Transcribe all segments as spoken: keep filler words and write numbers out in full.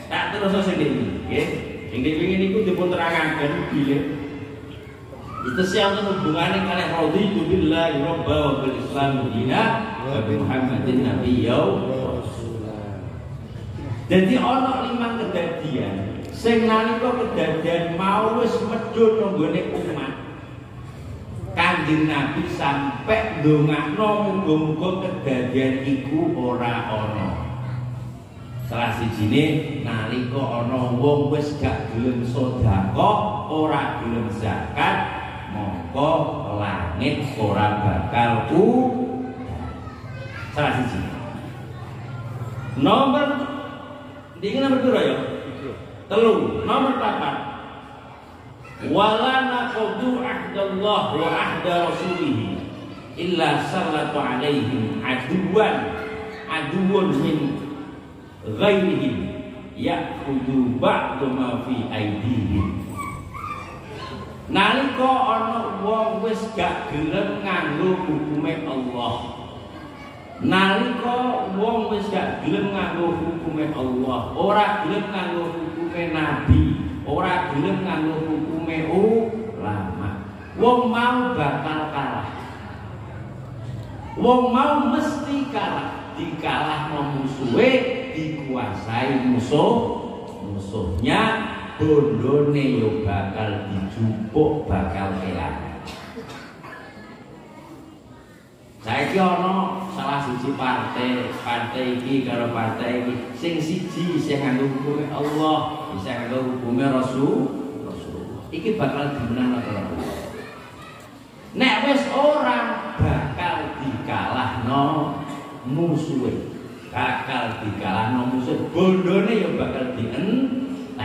tak terus sing iki, nggih. Sing dipingin niku dipun terangaken bilih. Itu siapa hubungannya kalian raditu billahi robba wa bil islam dina wa bi Muhammadin nabiyya rasulullah. Jadi ana lima kedadian sing nalika kedadian mau wis medhun nggone umat. Kanjeng Nabi sampai ndongakno muga-muga kedadian iku ora ana. Salah sijine nalika ana wong wis gak gelem sedekah, ora gelem zakat, mongko langit ora bakal ku salah siji. Nomor dingin nomor dua ya. Telu. Nomor papat. Wala naqdu ahdallah wa ahda rasulih illa sallatu alaihim aduwan aduwun min ghairihim ya'khudhu ba'du ma fi aydihim. Nalika ana wong wis gak gelem nganggo hukume Allah, nalika wong wis gak gelem nganggo hukume Allah, ora gelem nganggo hukume Nabi, ora gelem nganggo hukume ulama, wong mau bakal kalah. Wong mau mesti kalah, dikalahno musuhe, dikuasai musuh musuhnya. Bondone yo bakal dijupuk, bakal ilang. Saiki ana salah siji partai, partai iki karo partai iki sing siji sing nganggo hukume Allah, bisa nganggo hukume Rasul, Rasulullah. Iki bakal dimenang ora ora. Nek wis ora bakal dikalahno musuhe, bakal dikalahno musuh, bondone yo bakal dientek.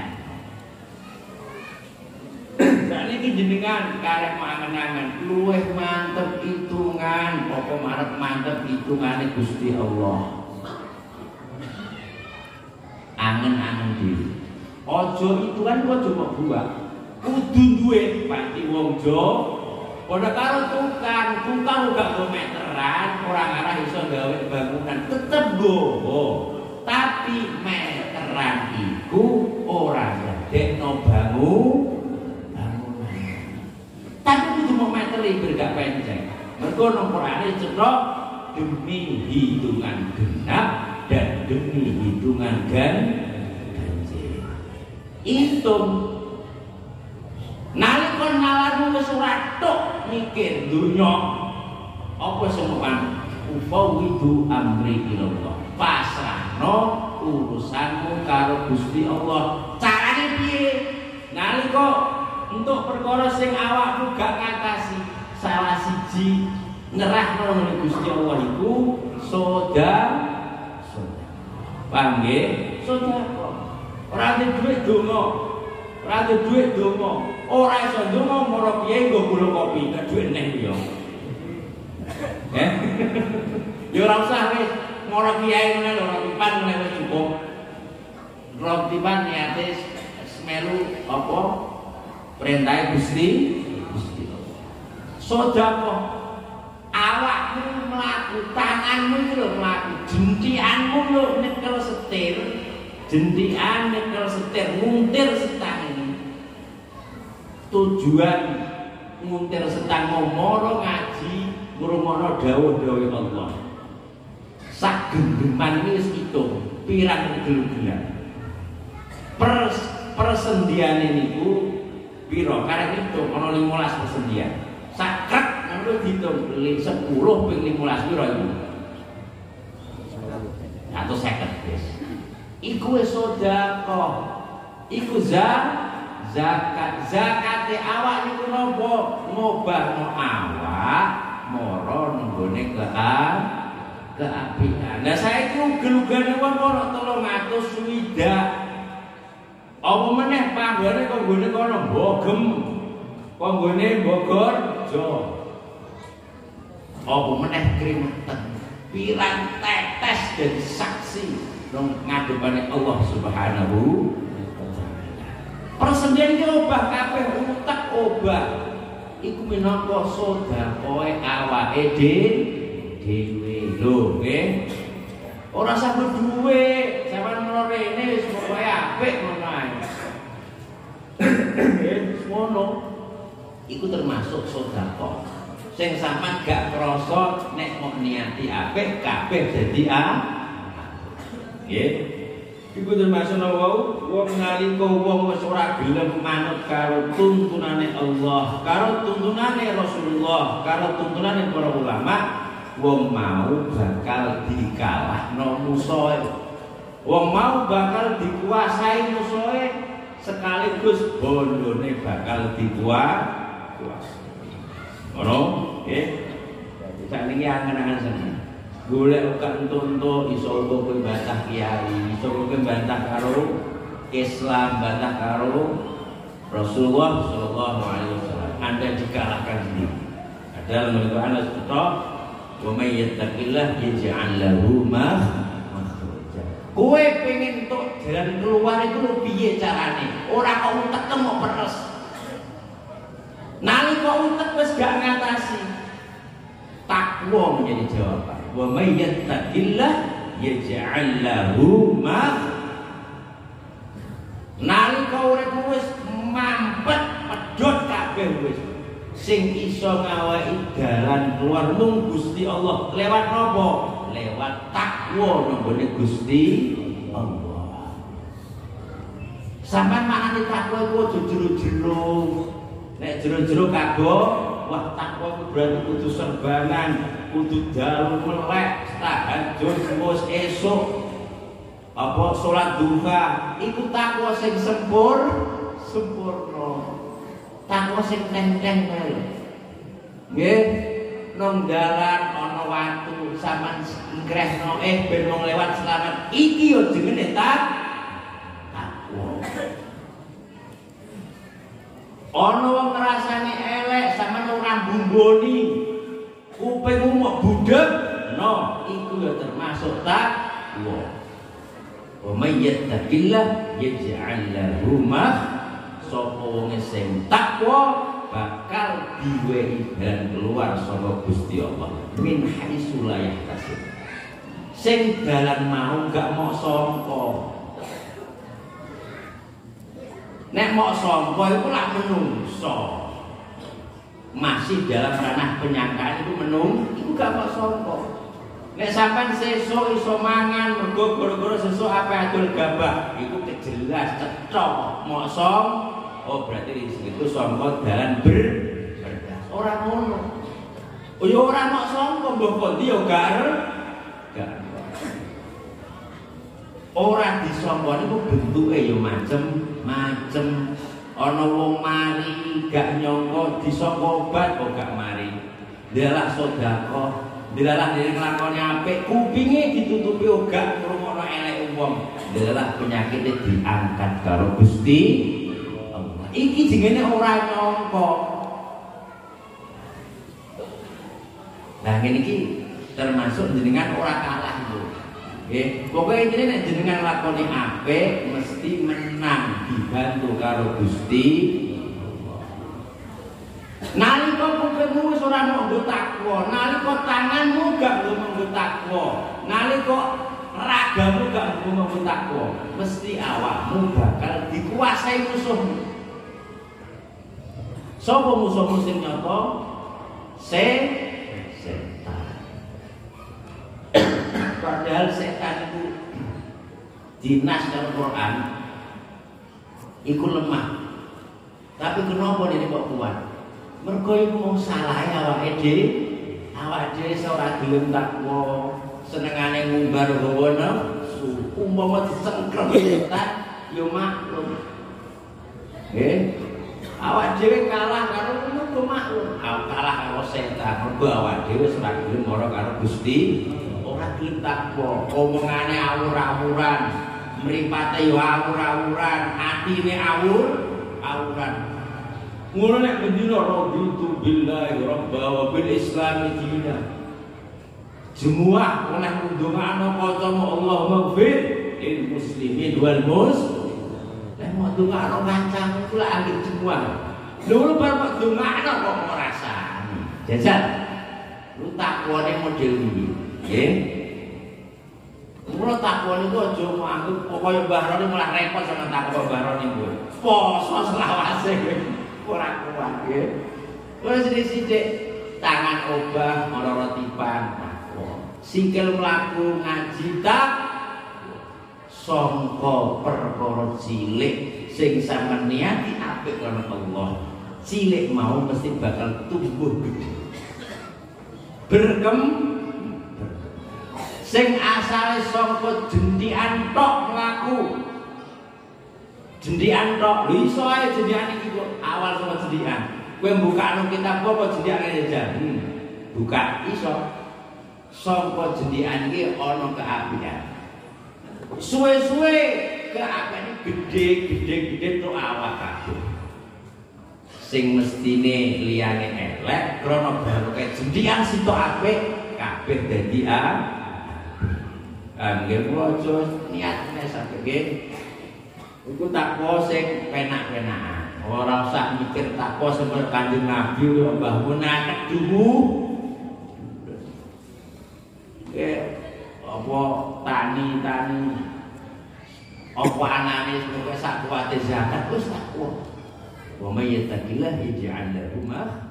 Niki jenengan karek mangan-mangan luweh mantep hitungan apa marep mantep hitungane Gusti Allah. Angen-angen dhewe. Aja hitungan kok cuma buah. Kudu duwe pati wong Jo. Padha karo tukang, tukang gak go meteran, ora ngarah iso gawe bangunan, tetep gowo. Tapi meteran iku ora ndadekno bangun. Tapi itu mau materi bergak penceng. Mergo nomorane cetok demi hitungan genap dan demi hitungan ganjil. Hitung. Nalika nalarmu wis ora tok mikir dunya apa semuan ufawidu amri ilallah. Pasrahno urusanmu karo Gusti Allah. Carane piye? Nalika untuk perkara sing awakmu gak ngatasi, salah siji nyerahno nang Gusti Allah iku soda soda. Paham nggih? Sedekah. Ora ada duit donga. Ora ada duit donga. Ora iso donga moro piye nggo gula kopi, gak duit neh yo. Eh? Yo ora usah wis moro kiai ngene lho, rotipan ngene wis cukup. Rotipan niate semelu apa? Perintah Gusti Gusti sedekah awakmu mlaku tanganmu iki lho mlaku jentikanmu lho nyekel setir jentikan nyekel setir nguntir setang ini tujuan nguntir setang ngomoro ngaji ngrungokno dawuh-dawuh Allah sak gendheman iki wis itung pirang gel-gelan per persendiane niku piro karek itu ana lima belas persendian. Sakrek ngono diitung sepuluh ping lima belas piro iku? seratus seket wis. Iku wis sedekah. Iku zakat. Zakate awak niku napa? Ngobahno awak mara nenggone keapian. Lah saiki ugel-ugele wong ana telung atus swidak. Apa meneh panggone kok nggone kono Bogem. Kok nggone Bogorjo. Apa meneh krimeten. Pirang tetes dadi saksi nang ngadepane Allah Subhanahu wa taala. Persendian iki obah kabeh utek obah. Iku minangka sedekahe awake dhewe lho nggih. Ora sampe duwe, sampeyan ngono rene wis pokoke apik ngono ae. Ngono iku termasuk sedekah. Sing sampean gak krasa nek mau niati apik kabeh dadi a. Nggih. Iku termasuk wau wong nalika wong wis ora gelem manut karo tuntunane Allah, karo tuntunane Rasulullah, karo tuntunane para ulama, wong mau bakal dikalahno musuhe. Wong mau bakal dikuasai musuhe sekaligus bondone bakal dikuasai. Ngono, nggih. Sakniki angen-angen seneng. Golek uga entuk-entuk iso uga kowe bantah kiai, iso kowe bantah karo Islam, bantah karo Rasulullah sallallahu alaihi wasallam. Anda dikalahkan sendiri. Adalah menurut Anda betul. Wa may yattaqillah yaj'al lahu makhraja. Kowe pengen entuk jalan keluar iku piye carane? Ora kok utek mau peres. Nalika utek wis gak ngatasi. Takwa menjadi jawaban. Wa may yattaqillah yaj'al lahu makhraja. Nalika uripmu wis mampet pedhot kabeh wis sing iso ngawaki dalan keluar mung Gusti Allah. Lewat napa? Lewat takwa nggone Gusti Allah. Sampeyan maknane takwa iku aja jero-jero. Nek jero-jero kagok, wah takwa iku berarti kudu serbanan, kudu dalu melek, tahajud terus esuk. Apa salat duha iku takwa sing sempur sempurna. Takwa sing nenteng wae. Nggih, nang dalan ana watu sampean ngrehno eh ben wong lewat selamat. Iki yo jenenge tak takwa. Ana wong ngrasani elek sampean ora mbumboni. Kupingmu mok budheg, no, iku yo termasuk takwa. Wa may yattaqillah yaj'al lahu makhraja. Sapa wong sing takwa bakal diwehi dalan keluar saka Gusti Allah min haitsu la yahtasib. Sing dalan mau gak mok sangka. Nek mok sangka iku lak menungso. Masih dalam ranah penyangkaan itu menung, iku gak mok sangka. Nek sampean sesuk iso mangan mergo gara-gara sesuk apa adol gabah, iku kejelas cecok mosong. Oh berarti di situ sangka dalan ber berdas. Ora ngono. Oh ya ora mok sangka mbok kondi ya gak gak. Ora disangka niku bentuke ya macem-macem. Ana wong mari gak nyangka disangka obat kok gak mari. Dalah sedekah. Dilalah dari ngelakoni apik, kupinge ditutupi ogak ngrungokno elek wong. Dilalah penyakitnya diangkat karo Gusti Allah. Iki jenenge ora nyangka. Nah ngene iki termasuk jenengan ora kalah lho. Nggih, pokoke intine nek jenengan lakoni apik mesti menang dibantu karo Gusti. Nalika kupingmu wis ora nggo takwa, nalika tanganmu gak nggo takwa, nalika ragamu gak nggo takwa, mesti awakmu bakal dikuasai musuhmu. Sapa musuhmu sing nyata? Se setan. Padahal setan itu dinas dalam Quran iku lemah. Tapi kenapa ini kok kuat? Mergo iku mung salahe awake dhewe, awake dhewe ora gelem takwa, senengane ngumbar hawa nafsu, umpama disengkrem setan ya maklum. Nggih. Awake dhewe kalah karo mergo maklum, kalah karo setan, mergo awake dhewe ora gelem ora karo Gusti, ora gelem takwa, omongane awur-awuran, mripate yo awur-awuran, atine awur-awuran. Ngono nek bendina raditu billahi rabba wa bil islam dina. Semua oleh ndongakno kancamu Allah maghfir lil muslimin wal muslimin. Nek mau ndongakno kancamu kula anggere semua. Lho bar kok ndongakno kok ora rasani. Jajal. Lu takwane model iki, nggih. Mula takwa niku aja anggap kaya Mbah Roni malah repot sama takwa Mbah Roni kuwi. Poso selawase ora kuat nggih. Wis sithik-sithik tangan obah ora tipan. Sikil mlaku ngaji tak sangka perkara cilik sing sampeyan niati apik lan Allah. Cilik mau mesti bakal tumbuh gede. Berkem sing asale sangka jendian tok mlaku. Jendian tok, lho iso ae jendian iki kok awal saka jendian. Kowe mbukakno kitab apa jendian aja. Hmm. Buka iso. Sangka jendian iki ana keapian. Suwe-suwe keapiane gede-gede-gede tok awak kabeh. Sing mestine liyane elek krana barokah jendian sitok apik kabeh dadi a. Nggih kula aja niatne sampe nggih. Iku takwa sing penak-penakan. Ora usah mikir takwa sing Kanjeng Nabi kaya Mbah Mun anek duwu. Eh apa tani-tani apa anane semoga sak kuwate zakat wis takwa. Wa may yattaqillah yaj'al lahu